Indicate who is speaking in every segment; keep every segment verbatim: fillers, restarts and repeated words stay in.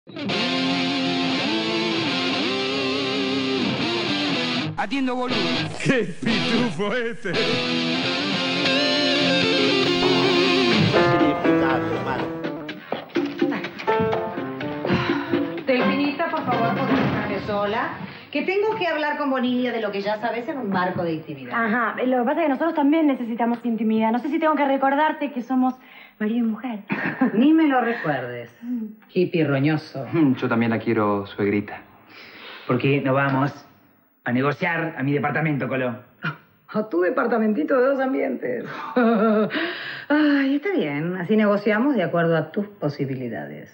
Speaker 1: Atiendo, boludo.
Speaker 2: ¡Qué pitufo este!
Speaker 3: Delfinita, por favor, ¿podés dejarme sola? Que tengo que hablar con Bonilla de lo que ya sabes en un marco de intimidad.
Speaker 4: Ajá, lo que pasa es que nosotros también necesitamos intimidad. No sé si tengo que recordarte que somos marido y mujer.
Speaker 3: Ni me lo recuerdes. Hippie roñoso.
Speaker 1: Yo también la quiero, suegrita.
Speaker 5: ¿Por qué no vamos a negociar a mi departamento, Coló?
Speaker 3: A tu departamentito de dos ambientes. Ay, está bien. Así negociamos de acuerdo a tus posibilidades.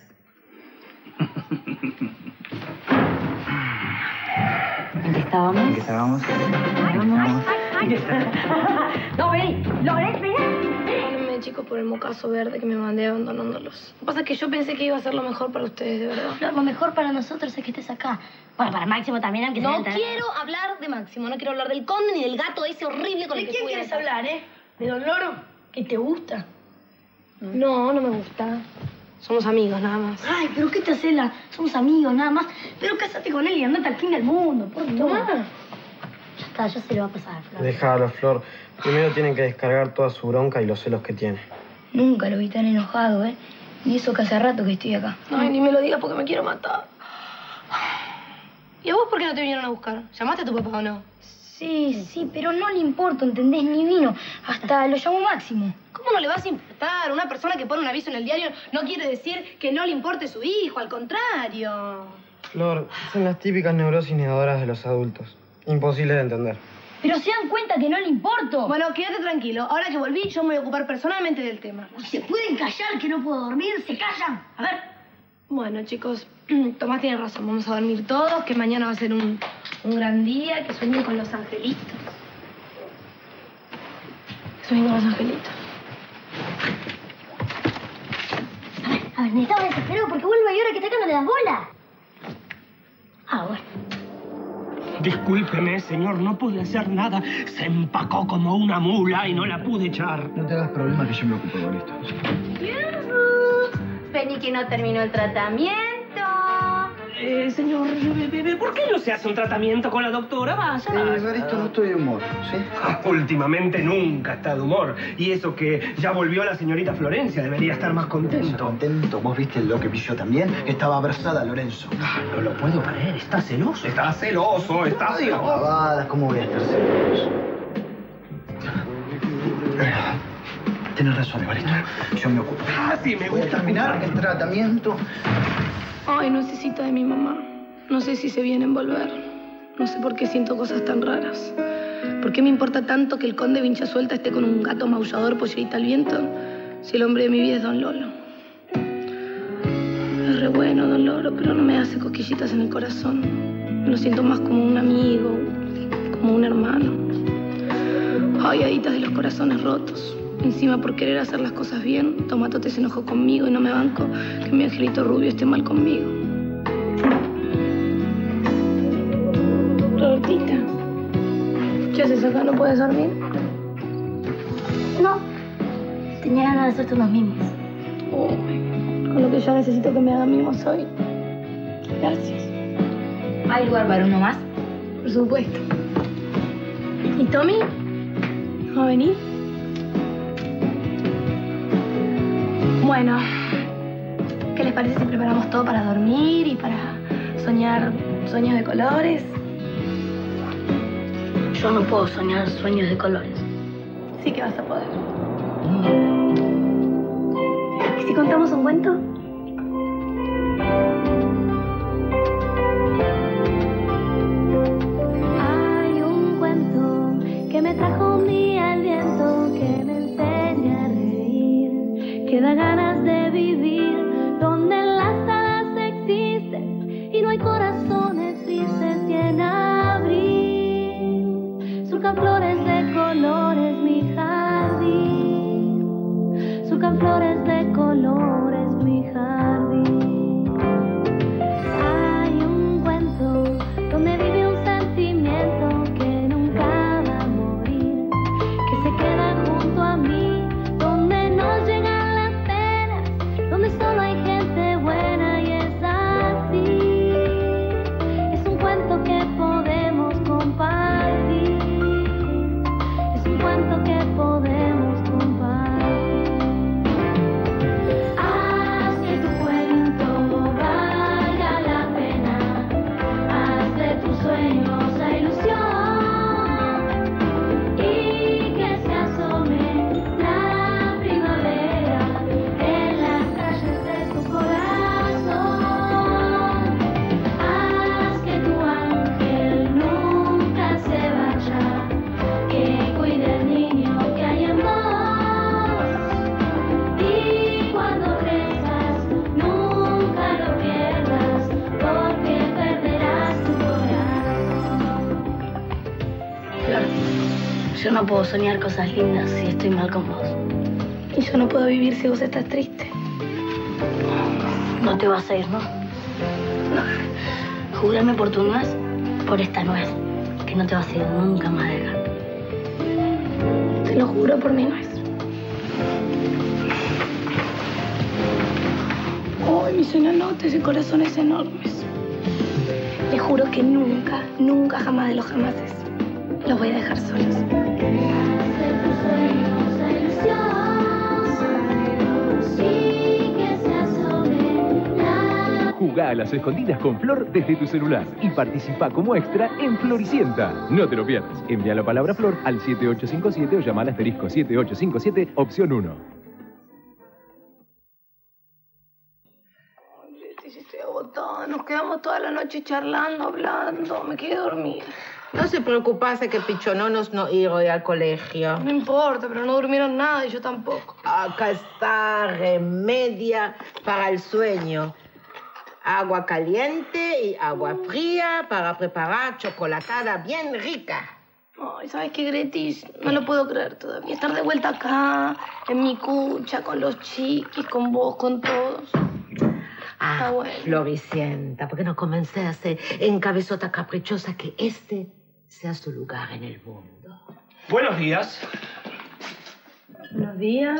Speaker 4: ¿En qué estábamos?
Speaker 5: ¿En qué estábamos?
Speaker 4: Vamos. No, vení. Lorenz, vení.
Speaker 6: Perdónenme, chicos, por el mocazo verde que me mandé abandonándolos. Lo que pasa es que yo pensé que iba a ser lo mejor para ustedes, de verdad.
Speaker 7: Lo, lo mejor para nosotros es que estés acá. Bueno, para Máximo también, aunque
Speaker 6: No
Speaker 7: sea...
Speaker 6: quiero hablar de Máximo, no quiero hablar del conde ni del gato ese horrible con el
Speaker 7: ¿De
Speaker 6: que
Speaker 7: quién
Speaker 6: fui
Speaker 7: quieres
Speaker 6: a-
Speaker 7: hablar, eh? ¿De Don Loro? ¿Que te gusta?
Speaker 6: No, no me gusta. Somos amigos, nada más.
Speaker 7: Ay, pero ¿qué te hace la...? Somos amigos, nada más. Pero cásate con él y andate al fin del mundo, por favor.
Speaker 6: Tomá.
Speaker 7: Ya está, ya se le va a pasar, Flor.
Speaker 8: Déjalo, Flor. Primero tienen que descargar toda su bronca y los celos que tiene.
Speaker 7: Nunca lo vi tan enojado, ¿eh? Y eso que hace rato que estoy acá.
Speaker 6: Ay, ni me lo digas porque me quiero matar. ¿Y a vos por qué no te vinieron a buscar? ¿Llamaste a tu papá o no?
Speaker 7: Sí, sí, pero no le importa, ¿entendés? Ni vino. Hasta lo llamó Máximo.
Speaker 6: ¿Cómo no le vas a importar? Una persona que pone un aviso en el diario no quiere decir que no le importe su hijo, al contrario.
Speaker 8: Flor, son las típicas neurosis negadoras de los adultos. Imposible de entender.
Speaker 7: Pero se dan cuenta que no le importo.
Speaker 6: Bueno, quédate tranquilo. Ahora que volví, yo me voy a ocupar personalmente del tema.
Speaker 7: ¿Se pueden callar que no puedo dormir? ¿Se callan? A ver.
Speaker 6: Bueno, chicos, Tomás tiene razón. Vamos a dormir todos, que mañana va a ser un, un gran día, que sueñen con los angelitos. Que sueñen con los angelitos.
Speaker 7: A ver, a ver, me estaba desesperado porque vuelve y ahora que está acá no le das bola. Ah, bueno.
Speaker 9: Discúlpeme, señor, no pude hacer nada. Se empacó como una mula y no la pude echar.
Speaker 10: No te hagas problema que yo me ocupo con esto.
Speaker 4: Penny que no terminó el tratamiento.
Speaker 9: Eh, señor, ¿por qué no se hace un tratamiento con la doctora? Vaya.
Speaker 10: Eh, Evaristo, no estoy de humor, ¿sí?
Speaker 9: Ah, últimamente nunca está de humor. Y eso que ya volvió la señorita Florencia, debería estar más contento.
Speaker 10: Contento. ¿Vos viste lo que vi yo también? Estaba versada Lorenzo.
Speaker 9: Ah, no lo puedo creer, está celoso. Está celoso, está
Speaker 10: No digas
Speaker 9: celoso.
Speaker 10: pavadas, ¿cómo voy a estar celoso? Tienes razón, Evaristo. Yo me ocupo.
Speaker 9: Ah, sí, me
Speaker 10: Voy a
Speaker 9: gusta
Speaker 10: terminar
Speaker 9: ocupar.
Speaker 10: el tratamiento.
Speaker 6: Ay, necesito de mi mamá. No sé si se viene a envolver. No sé por qué siento cosas tan raras. ¿Por qué me importa tanto que el conde Vincha Suelta esté con un gato maullador pollerita al viento si el hombre de mi vida es Don Lolo? Es re bueno, Don Lolo, pero no me hace cosquillitas en el corazón. Lo siento más como un amigo, como un hermano. Ay, aditas de los corazones rotos. Encima, por querer hacer las cosas bien, Tomatote se enojó conmigo y no me banco que mi angelito rubio esté mal conmigo. Robertita, ¿qué haces acá? ¿No puedes dormir?
Speaker 7: No. Tenía ganas de hacerte unos mimos.
Speaker 6: Uy, con lo que yo necesito que me hagan mimos hoy. Gracias.
Speaker 7: ¿Hay lugar para uno más?
Speaker 6: Por supuesto. ¿Y Tommy? ¿No va a venir? Bueno, ¿qué les parece si preparamos todo para dormir y para soñar sueños de colores?
Speaker 7: Yo no puedo soñar sueños de colores.
Speaker 6: Sí que vas a poder. ¿Y si contamos un cuento?
Speaker 11: Hay un cuento que me trajo un día el viento, que me enseña a reír, que da ganas de vivir, donde las hadas existen y no hay corazones tristes y en abril surcan flores de colores mi jardín, surcan flores de colores mi
Speaker 6: Yo no puedo soñar cosas lindas si estoy mal con vos. Y yo no puedo vivir si vos estás triste. No te vas a ir, ¿no? No. Júrame por tu nuez, por esta nuez, que no te vas a ir nunca más de acá. Te lo juro por mi nuez. Ay, mis enanotes de corazones enormes. Le juro que nunca, nunca, jamás de los jamases los voy a dejar solos.
Speaker 12: Jugá a las escondidas con Flor desde tu celular y participa como extra en Floricienta. No te lo pierdas. Envía la palabra Flor al siete ocho cinco siete o llama al asterisco siete ocho cinco siete, opción uno.
Speaker 6: Estoy agotada. Nos quedamos toda la noche charlando, hablando. Me quedé dormida.
Speaker 13: No se preocupase que Pichononos no ir hoy al colegio.
Speaker 6: No importa, pero no durmieron nada y yo tampoco.
Speaker 13: Acá está remedia para el sueño. Agua caliente y agua fría para preparar chocolatada bien rica.
Speaker 6: Ay, ¿sabes qué, Gretis? No lo puedo creer todavía. Estar de vuelta acá, en mi cucha, con los chiquis, con vos, con todos.
Speaker 13: Ah,
Speaker 6: bueno.
Speaker 13: Floricienta, ¿por qué no convencerse en cabezota caprichosa que este sea su lugar en el mundo?
Speaker 9: Buenos días.
Speaker 6: Buenos días.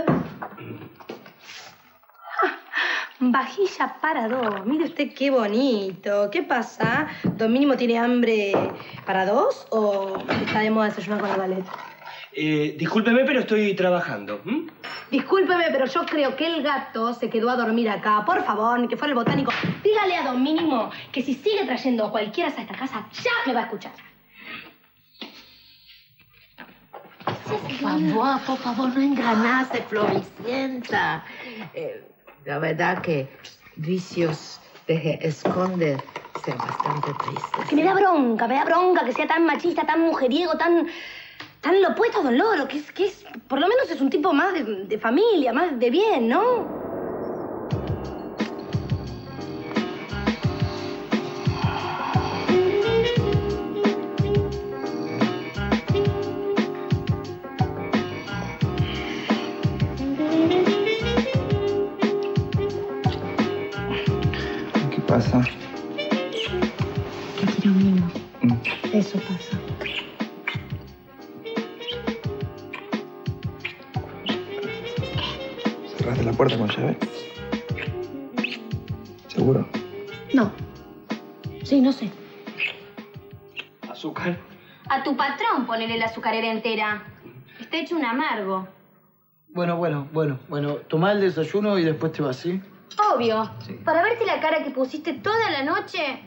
Speaker 6: Ah, vajilla para dos. Mire usted qué bonito. ¿Qué pasa? ¿Don Mínimo tiene hambre para dos o está de moda desayunar con el ballet?
Speaker 9: Eh, discúlpeme, pero estoy trabajando. ¿Mm?
Speaker 6: Discúlpeme, pero yo creo que el gato se quedó a dormir acá. Por favor, ni que fuera el botánico. Dígale a Don Mínimo que si sigue trayendo a cualquiera a esta casa, ya me va a escuchar.
Speaker 13: Por favor, por favor, no engranase, Floricienta. Eh, la verdad que vicios de esconde ser bastante tristes.
Speaker 6: Que me da bronca, me da bronca que sea tan machista, tan mujeriego, tan... tan lo opuesto a Don Loro, que es, que es... por lo menos es un tipo más de, de familia, más de bien, ¿no?
Speaker 1: ¿Qué pasa?
Speaker 6: Que quiero un mimo. Mm. Eso pasa.
Speaker 1: ¿Cerraste la puerta con llave? ¿Seguro?
Speaker 6: No. Sí, no sé.
Speaker 9: ¿Azúcar?
Speaker 4: A tu patrón ponele la azucarera entera. Está hecho un amargo.
Speaker 10: Bueno, bueno, bueno, bueno. Tomá el desayuno y después te vas, ¿sí?
Speaker 4: Obvio. Sí. Para verte la cara que pusiste toda la noche.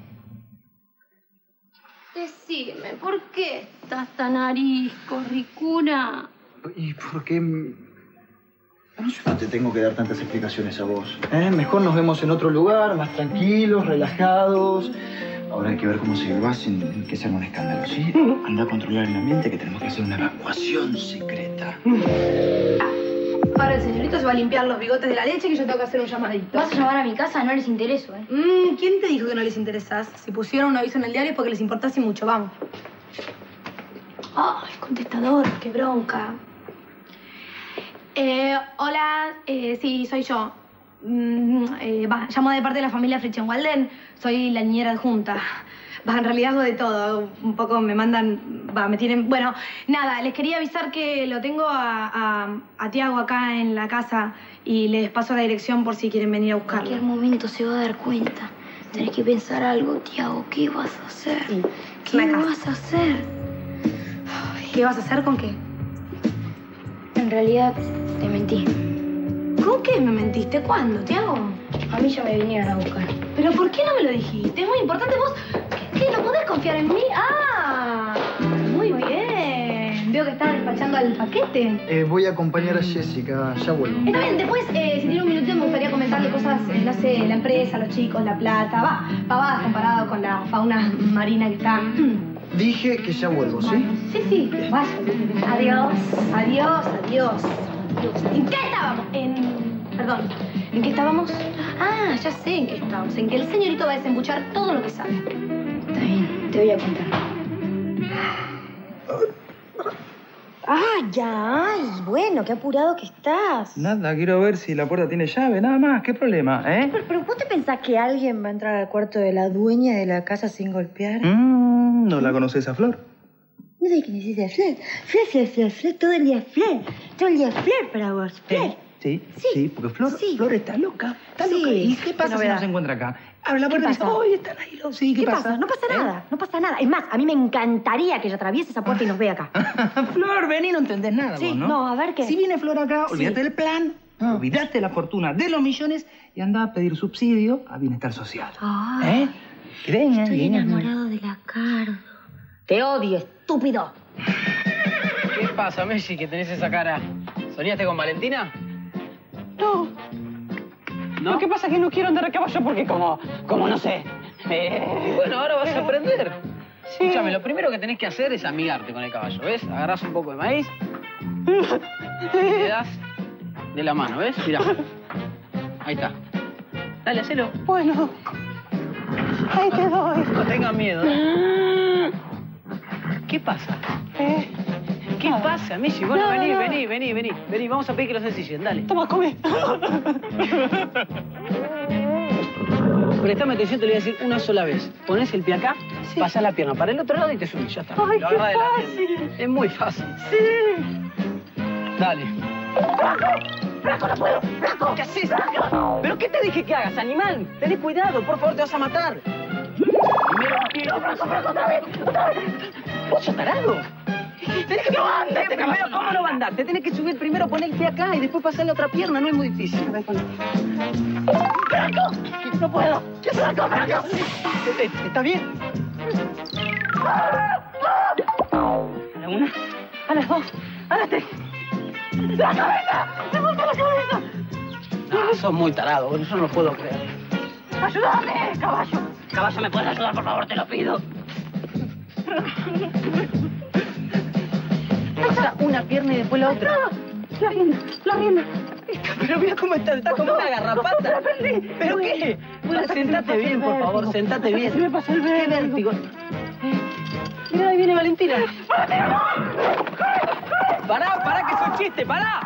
Speaker 4: Decime, ¿por qué estás tan arisco, ricura?
Speaker 10: ¿Y por qué...? No, yo no te tengo que dar tantas explicaciones a vos. ¿Eh? Mejor nos vemos en otro lugar, más tranquilos, relajados. Ahora hay que ver cómo se va sin que se haga un escándalo, ¿sí? Anda a controlar el ambiente que tenemos que hacer una evacuación secreta.
Speaker 6: Ahora el señorito se va a limpiar los bigotes de la leche que yo tengo que hacer un llamadito.
Speaker 4: ¿Vas a llamar a mi casa? No les intereso, ¿eh?
Speaker 6: Mm, ¿quién te dijo que no les interesás? Si pusieron un aviso en el diario es porque les importase mucho. Vamos. Ay, contestador, qué bronca. Eh, hola, eh, sí, soy yo. Mm, eh, va, llamo de parte de la familia Fritchen-Walden. Soy la niñera adjunta. Va, en realidad hago de todo. Un poco me mandan... Va, me tienen... Bueno, nada, les quería avisar que lo tengo a, a, a Tiago acá en la casa y les paso la dirección por si quieren venir a buscarlo.
Speaker 4: En cualquier momento se va a dar cuenta. Tenés que pensar algo, Tiago. ¿Qué vas a hacer?
Speaker 6: Sí.
Speaker 4: ¿Qué vas a hacer?
Speaker 6: ¿Qué vas a hacer con qué?
Speaker 4: En realidad, te mentí.
Speaker 6: ¿Con qué me mentiste? ¿Cuándo, Tiago?
Speaker 4: A mí ya me vinieron a buscar.
Speaker 6: ¿Pero por qué no me lo dijiste? Es muy importante. ¿Vos qué? ¿No podés confiar en mí? ¡Ah! Muy bien. Veo que estás despachando al paquete.
Speaker 10: Eh, voy a acompañar a Jessica. Ya vuelvo.
Speaker 6: Está bien. Después, eh, si tiene un minutito, me gustaría comentarle cosas, eh, no sé, la empresa, los chicos, la plata. Va, pavadas comparado con la fauna marina que está...
Speaker 10: Dije que ya vuelvo, ¿sí?
Speaker 6: Sí, sí. Vaya. Adiós. Adiós, adiós. ¿En qué estábamos? En... Perdón. ¿En qué estábamos? Ah, ya sé en qué estábamos. En que el señorito va a desembuchar todo lo que sabe.
Speaker 4: Está bien, te voy a contar. Ah, ya, ay, bueno, qué apurado que estás.
Speaker 5: Nada, quiero ver si la puerta tiene llave, nada más. ¿Qué problema, eh?
Speaker 4: Pero, pero ¿vos te pensás que alguien va a entrar al cuarto de la dueña de la casa sin golpear?
Speaker 5: Mm, ¿no la conoces a Flor?
Speaker 4: No sé qué necesitas, Flor. Flor, Flor, Flor, Flor, todo el día Flor. Todo el día Flor para vos, Flor.
Speaker 5: Sí,
Speaker 4: Sí.
Speaker 5: sí, porque Flor,
Speaker 4: Sí.
Speaker 5: Flor está loca. Está
Speaker 4: Sí.
Speaker 5: loca. ¿Y qué pasa
Speaker 4: Qué
Speaker 5: si no
Speaker 4: novedad.
Speaker 5: se encuentra acá? Abre la
Speaker 4: ¿Qué
Speaker 5: puerta y dice,
Speaker 4: pasa?
Speaker 5: ¡ay, están ahí los! Sí, ¿qué,
Speaker 4: ¿Qué pasa? No pasa
Speaker 5: ¿Eh?
Speaker 4: nada, no pasa nada. Es más, a mí me encantaría que ella atraviese esa puerta y nos vea acá.
Speaker 5: Flor, vení, no entendés nada
Speaker 4: Sí,
Speaker 5: vos, ¿no?
Speaker 4: no, a ver qué.
Speaker 5: Si viene Flor acá,
Speaker 4: Sí.
Speaker 5: olvídate del plan,
Speaker 4: Ah.
Speaker 5: olvídate de la fortuna de los millones y anda a pedir subsidio a bienestar social.
Speaker 4: Ah,
Speaker 5: ¿Eh? Que venga,
Speaker 4: estoy
Speaker 5: venga.
Speaker 4: enamorado de la Cardo. Te odio, estúpido.
Speaker 14: ¿Qué pasa, Messi, que tenés esa cara? ¿Soñaste con Valentina?
Speaker 15: No.
Speaker 14: ¿No?
Speaker 15: Lo que pasa es que no quiero andar a caballo porque como, como no sé. Eh...
Speaker 14: Y bueno, ahora vas a aprender.
Speaker 15: Sí.
Speaker 14: Escúchame, lo primero que tenés que hacer es amigarte con el caballo, ¿ves? Agarrás un poco de maíz, le das de la mano, ¿ves? Mirá. Ahí está. Dale, hacelo.
Speaker 15: Bueno. Ahí te doy.
Speaker 14: No tengas miedo, ¿eh? ¿Qué pasa?
Speaker 15: Eh,
Speaker 14: ¿Qué
Speaker 15: nada.
Speaker 14: pasa, Messi? Bueno,
Speaker 15: No,
Speaker 14: vení,
Speaker 15: no.
Speaker 14: vení, vení, vení. Vení, vamos a pedir que los ensillen, dale.
Speaker 15: Toma, come.
Speaker 14: Prestame atención, te lo voy a decir una sola vez. Ponés el pie acá,
Speaker 15: Sí.
Speaker 14: pasás la pierna para el otro lado y te subís, ya está.
Speaker 15: Ay,
Speaker 14: Lo
Speaker 15: qué
Speaker 14: agarrás de la
Speaker 15: fácil.
Speaker 14: pierna. Es muy fácil.
Speaker 15: Sí.
Speaker 14: Dale.
Speaker 15: ¡Flaco, no puedo! ¡Flaco!
Speaker 14: ¿Qué haces? ¿Pero qué te dije que hagas, animal? Tenés cuidado, por favor, te vas a matar. Primero un pie.
Speaker 15: ¡No, Flaco, Flaco, otra vez! ¡Otra vez!
Speaker 14: ¿Vos sos tarado? Tenés que...
Speaker 15: ¡No anda este
Speaker 14: Primero,
Speaker 15: caballo!
Speaker 14: ¿cómo no va a andar? Te tenés que subir primero, poner el pie acá y después pasar la otra pierna, no es muy difícil.
Speaker 15: ¡Flaco! ¡No puedo! ¡Flaco, Flaco!
Speaker 14: ¿Está bien?
Speaker 15: A la una, a las dos, a las tres. ¡La cabeza! ¡Se me la cabeza!
Speaker 14: No, sos muy tarado, yo no lo puedo creer.
Speaker 15: ¡Ayúdame, caballo! Caballo, ¿me puedes ayudar, por favor? Te lo pido.
Speaker 14: Pasa una pierna y después la otra.
Speaker 15: La rienda, la rienda.
Speaker 14: Pero mira cómo está, está como una garrapata.
Speaker 15: No, me perdí.
Speaker 14: ¿Pero qué? Bueno, sentate bien, por favor, sentate bien.
Speaker 15: Se me pasó el
Speaker 14: ¿Qué
Speaker 15: vértigo.
Speaker 14: vértigo? Mira, ahí viene Valentina. Pará, pará, que es un chiste, pará.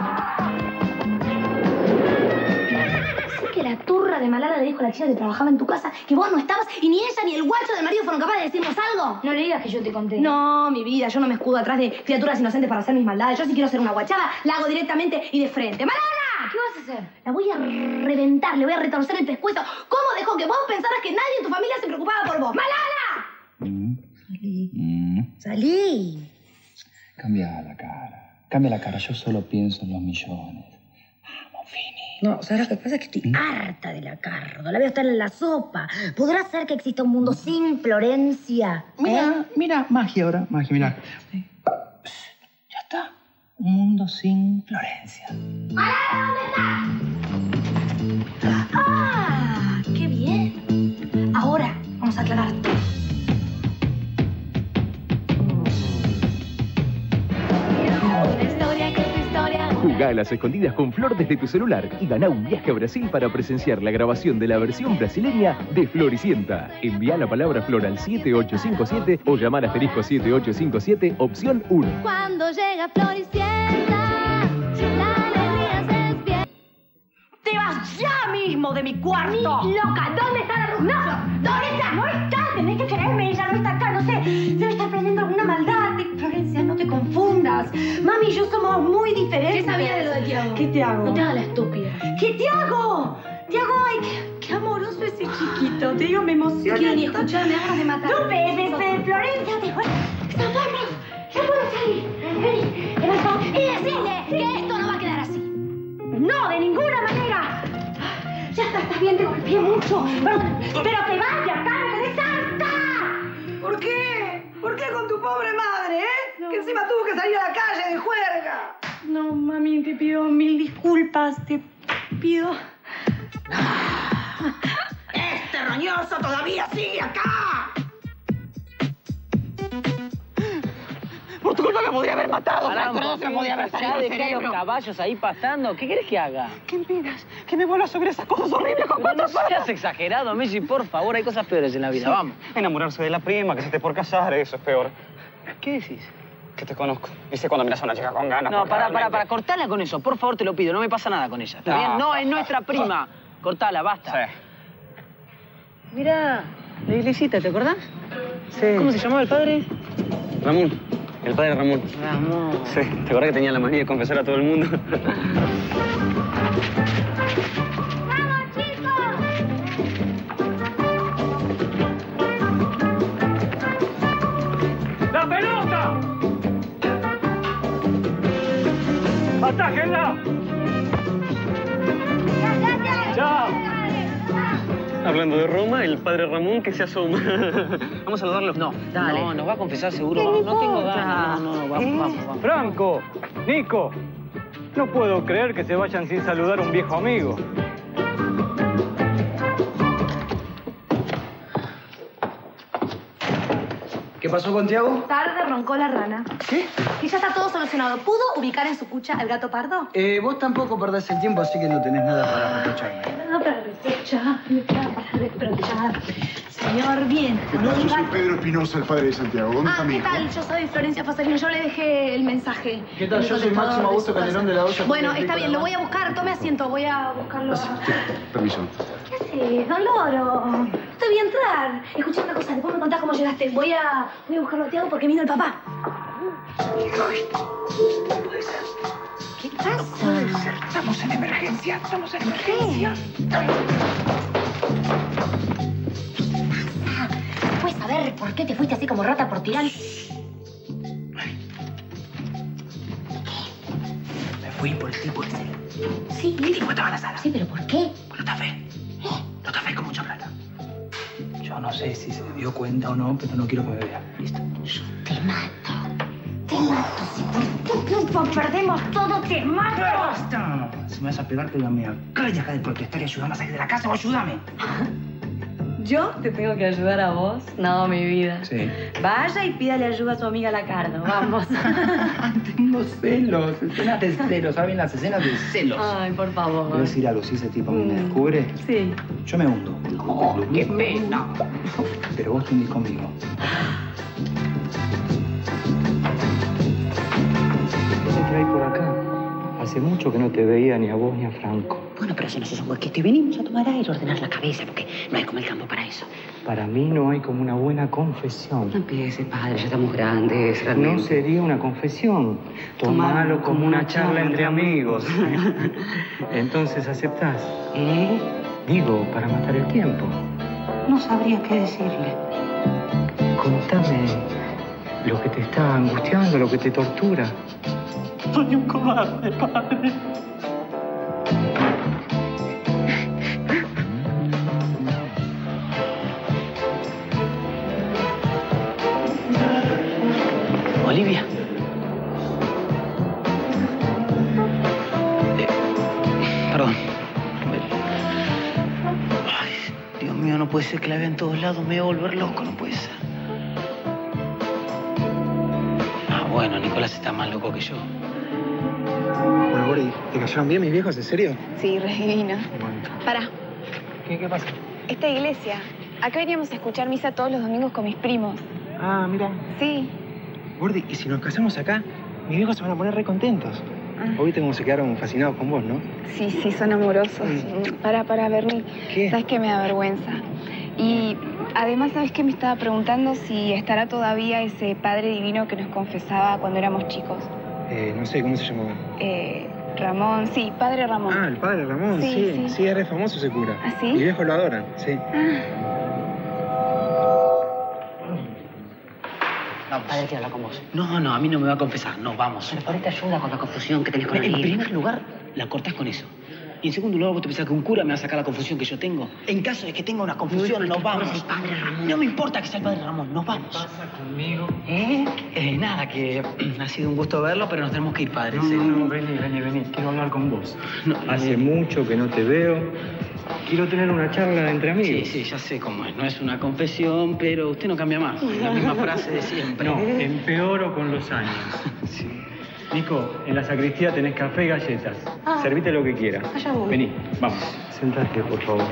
Speaker 7: Sé que la turra de Malala le dijo a la chica que trabajaba en tu casa que vos no estabas y ni ella ni el guacho del marido fueron capaces de decirnos algo. No le digas que yo te conté. No, mi vida, yo no me escudo atrás de criaturas inocentes para hacer mis maldades. Yo si quiero ser una guachada, la hago directamente y de frente. ¡Malala! ¿Qué vas a hacer? La voy a reventar, le voy a retorcer el pescuezo. ¿Cómo dejó que vos pensaras que nadie en tu familia se preocupaba por vos? ¡Malala!
Speaker 5: Mm,
Speaker 7: Salí.
Speaker 5: mm.
Speaker 7: Salí.
Speaker 5: Cambia la cara. Cambia la cara. Yo solo pienso en los millones. Vamos, Fini.
Speaker 7: No, ¿sabes lo que pasa? Es que estoy harta de la Cardo. La veo estar en la sopa. ¿Podrá ser que exista un mundo sin Florencia?
Speaker 5: Mira,
Speaker 7: ¿Eh?
Speaker 5: mira, magia ahora. Magia, mira. Ya está. Un mundo sin Florencia.
Speaker 7: ¡Malala, ¿dónde estás? ¡Ah! ¡Qué bien! Ahora vamos a aclarar todo.
Speaker 11: Una historia que es tu historia.
Speaker 12: Jugá a las escondidas con Flor desde tu celular y gana un viaje a Brasil para presenciar la grabación de la versión brasileña de Floricienta. Envía la palabra Flor al siete ocho cinco siete o llama al asterisco siete ocho cinco siete, opción uno.
Speaker 11: Cuando llega Floricienta, la alegría se despierta.
Speaker 4: ¡Te vas ya mismo de mi cuarto!
Speaker 7: Ni loca, ¿dónde está la luz? ¡No! ¿Dónde está?
Speaker 4: No está, tenés que creerme, ella no está acá, no sé. Debe estar planeando alguna maldad. Te- Florencia, no te confundas. Mami y yo somos muy diferentes.
Speaker 7: ¿Qué sabías de lo de Tiago?
Speaker 4: ¿Qué te hago?
Speaker 7: No te hagas la estúpida.
Speaker 4: ¿Qué te hago? Te hago, ay, qué, qué amoroso ese chiquito. Te digo, me emociona.
Speaker 7: Kini, escuchá, me das ganas de matar.
Speaker 4: No, bebé, Florencia, te voy. ¡Zafamos! ¡Ya puedo salir! Vení, ven acá.
Speaker 7: Y decirle que esto no va a quedar así.
Speaker 4: ¡No, de ninguna manera! Ya está, estás bien, te golpeé mucho. Pero, pero te vayas, Carmen, eres harta.
Speaker 3: ¿Por qué? ¿Por qué con tu pobre madre, eh?
Speaker 4: No.
Speaker 3: Que encima tuvo que salir a la calle de juerga.
Speaker 4: No, mami, te pido mil disculpas. Te pido...
Speaker 3: ¡Este roñoso todavía sigue acá!
Speaker 15: Por tu culpa me podría haber matado.
Speaker 14: Pará un
Speaker 15: Perdón,
Speaker 14: poco,
Speaker 15: me podría haber
Speaker 14: ya
Speaker 15: salido el
Speaker 14: dejá los
Speaker 15: cerebro.
Speaker 14: caballos ahí pastando. ¿Qué querés que haga?
Speaker 15: ¿Qué impidas? Que me vuelva sobre esas cosas horribles con
Speaker 14: Pero
Speaker 15: cuatro
Speaker 14: no
Speaker 15: patas.
Speaker 14: seas exagerado, Messi, por favor. Hay cosas peores en la vida. Vamos.
Speaker 8: Enamorarse de la prima, que se esté por casar, eso es peor.
Speaker 14: ¿Qué decís?
Speaker 16: Que te conozco. ¿Viste cuando miras a una chica con ganas?
Speaker 14: No,
Speaker 16: porque
Speaker 14: para, para,
Speaker 16: realmente-
Speaker 14: para, cortala con eso. Por favor, te lo pido. No me pasa nada con ella. ¿Está
Speaker 16: No.
Speaker 14: bien? No, es nuestra prima. Cortala, basta.
Speaker 16: Sí.
Speaker 14: Mira, la iglesita, ¿te acordás?
Speaker 16: Sí.
Speaker 14: ¿Cómo se llamaba el padre?
Speaker 16: Ramón. El padre Ramón.
Speaker 14: Ramón.
Speaker 16: Sí. ¿Te acuerdas que tenía la manía de confesar a todo el mundo?
Speaker 2: ¡La pelota! ¡Atájenla! ¡Chao!
Speaker 16: Hablando de Roma, el padre Ramón que se asoma. Vamos a saludarlo.
Speaker 14: No, dale. No, nos va a confesar seguro. Vamos, no tengo ganas. No, no, vamos, vamos, vamos.
Speaker 2: Franco, Nico, no puedo creer que se vayan sin saludar a un viejo amigo.
Speaker 10: ¿Qué pasó con Tiago?
Speaker 7: Tarde roncó la rana.
Speaker 10: ¿Qué?
Speaker 7: Y ya está todo solucionado. ¿Pudo ubicar en su cucha al gato pardo?
Speaker 10: Eh, vos tampoco perdés el tiempo, así que no tenés nada para reprocharme.
Speaker 7: No, para reprochar, para reprochar. Señor, bien.
Speaker 17: ¿Qué tal? Yo soy Pedro Espinosa, el padre de Santiago. ¿Dónde
Speaker 7: Ah,
Speaker 17: está mi
Speaker 7: ¿qué
Speaker 17: hijo?
Speaker 7: tal? Yo soy Florencia Fasalino. Yo le dejé el mensaje.
Speaker 10: ¿Qué tal?
Speaker 7: en el
Speaker 10: Yo soy
Speaker 7: contestador
Speaker 10: Máximo
Speaker 7: de
Speaker 10: Augusto
Speaker 7: su casa.
Speaker 10: Calderón de la Olla.
Speaker 7: Bueno,
Speaker 10: Porque
Speaker 7: está
Speaker 10: estoy
Speaker 7: bien. Lo
Speaker 10: con
Speaker 7: voy a buscar. Tome asiento. Voy a buscarlo.
Speaker 17: Permiso.
Speaker 7: ¿Qué haces, don Loro? Te voy a entrar. Escucha una cosa. Después me contás cómo llegaste. Voy a, voy a buscarlo a Tiago porque vino el papá.
Speaker 5: No puede ser.
Speaker 7: ¿Qué pasa?
Speaker 5: No puede ser. Estamos en emergencia. Estamos en emergencia.
Speaker 7: ¿Puedes saber por qué te fuiste así como rata por tirar?
Speaker 5: Me fui por el tipo ese.
Speaker 7: Sí.
Speaker 5: El tipo estaba en la sala.
Speaker 7: Sí, pero ¿por qué?
Speaker 5: Por lo tafé. Lo tafé con mucha plata. Yo no sé si se dio cuenta o no, pero no quiero que me vea. ¿Listo?
Speaker 7: Te mato. Te mato. Si por tu culpa perdemos todo, te mato.
Speaker 5: ¡Basta! Si me vas a pegar, pégame acá y deja de protestar y ayúdame a salir de la casa o ayúdame.
Speaker 18: ¿Yo te tengo que ayudar a vos? No, mi vida.
Speaker 5: Sí.
Speaker 18: Vaya y pídale ayuda a su amiga la Cardo. Vamos.
Speaker 5: Tengo celos, escenas de celos. ¿Saben las escenas de celos?
Speaker 18: Ay, por favor.
Speaker 5: Voy a decir algo, si ese tipo a mí me descubre,
Speaker 18: Sí.
Speaker 5: yo me hundo.
Speaker 18: Oh, qué pena.
Speaker 5: Pero vos te hundís conmigo. ¿Qué te trae por acá? Hace mucho que no te veía ni a vos ni a Franco.
Speaker 15: Bueno, pero si no es un huequito y venimos a tomar aire, ordenar la cabeza, porque no hay como el campo para eso.
Speaker 5: Para mí no hay como una buena confesión.
Speaker 15: No empiece, padre, ya estamos grandes.
Speaker 5: No
Speaker 15: realmente.
Speaker 5: sería una confesión. Tomalo como una charla entre amigos. Entonces, ¿aceptás?
Speaker 15: ¿Eh?
Speaker 5: Digo, para matar el tiempo.
Speaker 15: No sabría qué decirle.
Speaker 5: Contame lo que te está angustiando, lo que te tortura.
Speaker 15: Soy un cobarde, padre.
Speaker 14: Olivia. Eh, perdón. Ay, Dios mío, no puede ser que la vea en todos lados. Me voy a volver loco, no puede ser. Ah, bueno, Nicolás está más loco que yo.
Speaker 10: Bueno, Bori, ¿te cayeron bien mis viejos? ¿En serio?
Speaker 19: Sí, re divino. Pará,
Speaker 10: ¿Qué, qué pasa?
Speaker 19: esta iglesia. Acá veníamos a escuchar misa todos los domingos con mis primos.
Speaker 10: Ah, mira.
Speaker 19: Sí.
Speaker 10: Gordi, ¿y si nos casamos acá? Mis viejos se van a poner re contentos. Oíste cómo se quedaron fascinados con vos, ¿no?
Speaker 19: Sí, sí, son amorosos. Pará, pará, Bernie.
Speaker 10: ¿Qué?
Speaker 19: Sabes que me da vergüenza. Y además, ¿sabes qué? Me estaba preguntando si estará todavía ese Padre Divino que nos confesaba cuando éramos chicos.
Speaker 10: Eh, no sé, ¿cómo se llamaba?
Speaker 19: Eh, Ramón, sí, Padre Ramón.
Speaker 10: Ah, el padre Ramón,
Speaker 19: Sí,
Speaker 10: sí.
Speaker 19: sí.
Speaker 10: Sí, es re famoso ese cura.
Speaker 19: ¿Ah, sí?
Speaker 10: Mis viejos lo adoran, sí.
Speaker 15: No, padre, quiero hablar con vos.
Speaker 14: No, no, a mí no me va a confesar. No, vamos.
Speaker 15: Pero ponete ayuda con la confusión que tenés con el
Speaker 14: En
Speaker 15: libro.
Speaker 14: primer lugar, la cortás con eso. Y en segundo lugar, vos te pensás que un cura me va a sacar la confusión que yo tengo. En caso de que tenga una confusión, nos vamos.
Speaker 15: el padre Ramón.
Speaker 14: No me importa que sea el padre Ramón, nos vamos.
Speaker 5: ¿Qué pasa conmigo?
Speaker 14: ¿Eh? Eh, nada, que ha sido un gusto verlo, pero nos tenemos que ir, padre.
Speaker 5: No,
Speaker 14: ¿sí?
Speaker 5: no, no, vení, vení, vení. Quiero hablar con vos.
Speaker 14: No,
Speaker 5: Hace mucho que no te veo. Quiero tener una charla entre amigos.
Speaker 14: Sí, sí, ya sé cómo es. No es una confesión, pero usted no cambia más. Es la misma frase de siempre.
Speaker 5: No, empeoro con los años.
Speaker 14: Sí.
Speaker 2: Nico, en la sacristía tenés café y galletas.
Speaker 19: Ah.
Speaker 2: Servite lo que quieras.
Speaker 19: Allá voy.
Speaker 2: Vení, vamos.
Speaker 5: Sentate, por favor.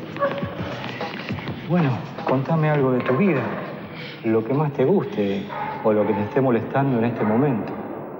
Speaker 5: Bueno, contame algo de tu vida. Lo que más te guste. o lo que te esté molestando en este momento.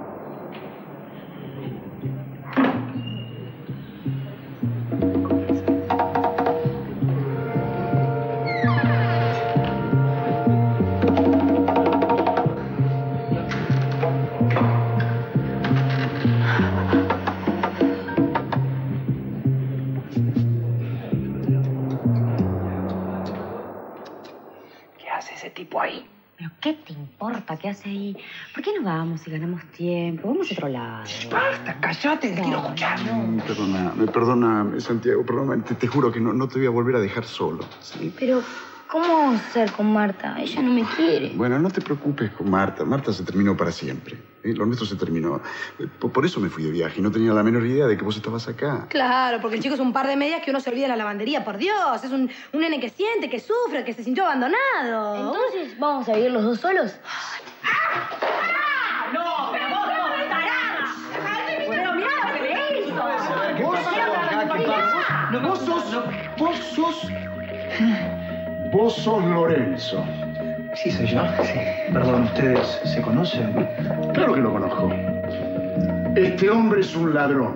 Speaker 15: Ese tipo ahí.
Speaker 4: ¿Pero qué te importa qué hace ahí? ¿Por qué no vamos y ganamos tiempo? Vamos a otro lado.
Speaker 15: Basta, cállate, te quiero escuchar.
Speaker 17: Mm, Perdona, perdona, Santiago, perdona, te, te juro que no, no te voy a volver a dejar solo, ¿sí?
Speaker 7: Pero, ¿cómo vamos a hacer con Marta? Ella no me quiere.
Speaker 17: Bueno, no te preocupes con Marta. Marta se terminó para siempre. ¿eh? Lo nuestro se terminó. Eh, Por, por eso me fui de viaje y no tenía la menor idea de que vos estabas acá.
Speaker 6: Claro, porque el chico es un par de medias que uno se olvida en la lavandería, por Dios. Es un, un nene que siente, que sufre, que se sintió abandonado.
Speaker 7: Entonces, ¿vamos a vivir los dos solos?
Speaker 15: ¡No, pero vos sos tarada!
Speaker 4: Pero mirá lo que me hizo.
Speaker 10: Vos sos, ¿qué pasa? No, vos sos, vos sos...
Speaker 17: Vos sos Lorenzo.
Speaker 10: Sí, soy yo. Sí. Perdón, ¿ustedes se conocen?
Speaker 17: Claro que lo conozco. Este hombre es un ladrón.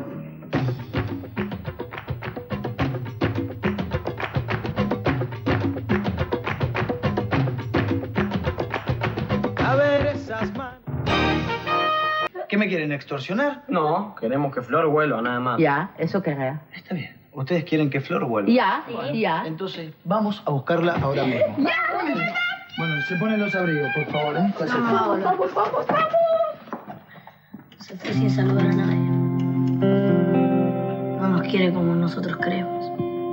Speaker 10: A ver esas manos. ¿Qué me quieren, extorsionar?
Speaker 5: No, queremos que Flor vuelva, nada más.
Speaker 3: Ya, eso querrá.
Speaker 10: Está bien. ¿Ustedes quieren que Flor vuelva?
Speaker 3: Ya, ya.
Speaker 10: Entonces, vamos a buscarla ahora mismo. Bueno, se ponen los abrigos, por favor, ¿eh?
Speaker 7: Vamos, vamos, vamos, vamos, vamos. Se fue sin saludar a nadie. No nos quiere como nosotros creemos.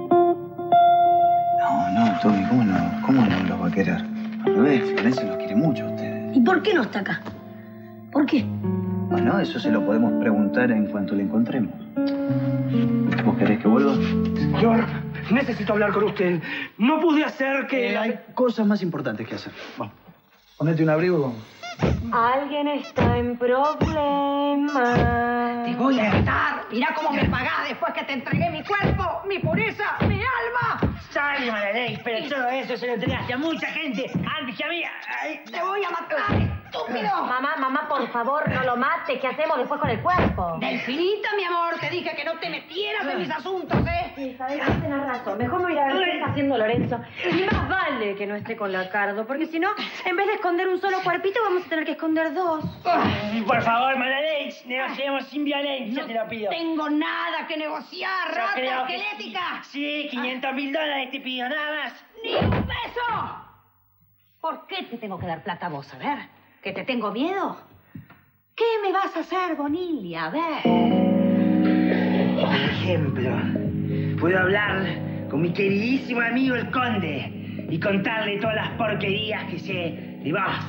Speaker 10: No, no, Tommy, ¿cómo no? ¿Cómo no los va a querer? Al revés, Florencia los quiere mucho a ustedes.
Speaker 7: ¿Y por qué no está acá? ¿Por qué?
Speaker 10: Bueno, eso se lo podemos preguntar en cuanto le encontremos. ¿Vos querés que vuelva?
Speaker 9: Señor, necesito hablar con usted. No pude hacer que...
Speaker 10: Eh, hay cosas más importantes que hacer. Vamos, ponete un abrigo y vamos.
Speaker 4: Alguien está en problemas.
Speaker 15: Te voy a matar.
Speaker 4: Mirá cómo me pagás después que te entregué mi cuerpo, mi pureza, mi alma.
Speaker 15: Sorry, Malaley, pero todo eso se lo entregaste a mucha gente antes que a mí. Ay,
Speaker 4: Te voy a matar, estúpido. Mamá, mamá, por favor, no lo mates. ¿Qué hacemos después con el cuerpo? Delfinita, mi amor, te dije que no te metieras en mis asuntos, ¿eh? Sí, sabes, tenés razón. Mejor me voy a ir a ver qué está haciendo Lorenzo. Y más vale que no esté con la Cardo, porque si no, en vez de esconder un solo cuerpito, vamos a tener que esconder dos.
Speaker 15: Ay, por favor, Malaley, negociemos sin violencia,
Speaker 4: No
Speaker 15: te lo pido.
Speaker 4: tengo nada que negociar,
Speaker 15: Yo
Speaker 4: rata
Speaker 15: creo que
Speaker 4: esquelética.
Speaker 15: Sí, quinientos mil dólares te pido, nada más.
Speaker 4: ¡Ni un peso! ¿Por qué te tengo que dar plata a vos? A ver, ¿que te tengo miedo? ¿Qué me vas a hacer, Bonilia? A ver.
Speaker 15: Por ejemplo, puedo hablar con mi queridísimo amigo el Conde y contarle todas las porquerías que sé de vos.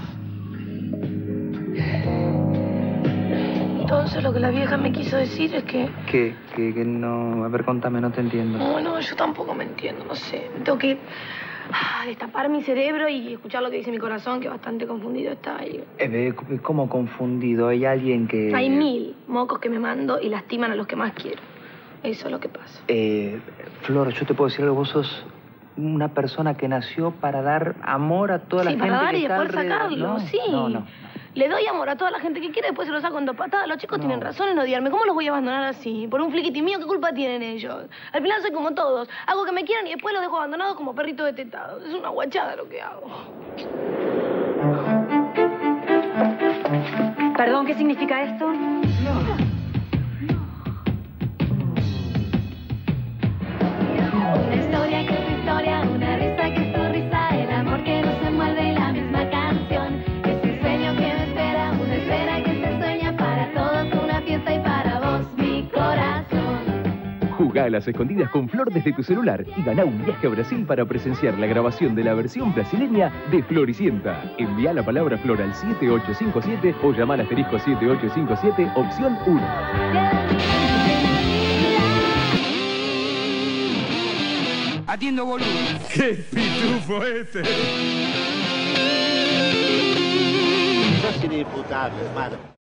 Speaker 6: Entonces lo que la vieja me quiso decir es que...
Speaker 1: ¿Qué? Que, que no... A ver, contame, no te entiendo.
Speaker 6: No, no, yo tampoco me entiendo, no sé. Tengo que ah, destapar mi cerebro y escuchar lo que dice mi corazón, que bastante confundido está ahí.
Speaker 1: Eh, ¿Cómo confundido? ¿Hay alguien que...?
Speaker 6: Hay mil mocos que me mando y lastiman a los que más quiero. Eso es lo que pasa.
Speaker 1: Eh, Flor, yo te puedo decir algo. Vos sos una persona que nació para dar amor a toda la
Speaker 6: sí,
Speaker 1: gente
Speaker 6: para dar
Speaker 1: que
Speaker 6: y
Speaker 1: está
Speaker 6: después
Speaker 1: alrededor.
Speaker 6: sacarlo,
Speaker 1: No,
Speaker 6: sí.
Speaker 1: No, no.
Speaker 6: Le doy amor a toda la gente que quiere, después se lo saco en dos patadas. Los chicos no. tienen razón en odiarme. ¿Cómo los voy a abandonar así? Por un fliquiti mío, ¿qué culpa tienen ellos? Al final soy como todos. Hago que me quieran y después los dejo abandonados como perritos detestados. Es una guachada lo que hago.
Speaker 4: Perdón, ¿qué significa esto? No.
Speaker 11: Una historia que es tu historia, una risa que es tu risa, el amor que no se muerde y la misma canción. Es un sueño que me espera, una espera que se sueña para todos, una fiesta y para vos, mi corazón.
Speaker 12: Jugá a las escondidas con Flor desde tu celular y gana un viaje a Brasil para presenciar la grabación de la versión brasileña de Floricienta. Envía la palabra Flor al siete ocho cinco siete o llama al asterisco siete ocho cinco siete, opción uno.
Speaker 15: Atiendo boludo.
Speaker 20: ¡Qué pitufo este!
Speaker 21: Sos inimputable, hermano.